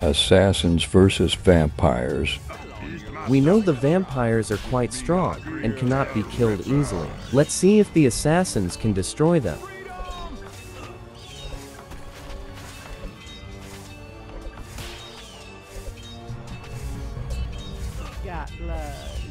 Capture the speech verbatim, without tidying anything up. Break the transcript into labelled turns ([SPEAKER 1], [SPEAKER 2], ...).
[SPEAKER 1] Assassins versus vampires.
[SPEAKER 2] We know the vampires are quite strong and cannot be killed easily. Let's see if the assassins can destroy them.
[SPEAKER 3] Got blood.